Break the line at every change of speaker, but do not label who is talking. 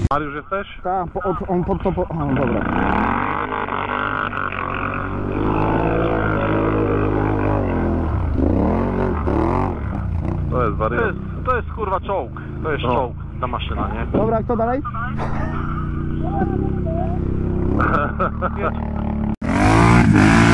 Mariusz jesteś?
Tak, on pod to... O, dobra.
To jest wariant.
To jest kurwa czołg. To jest czołg, ta maszyna, nie?
Dobra, kto dalej?
Jedź.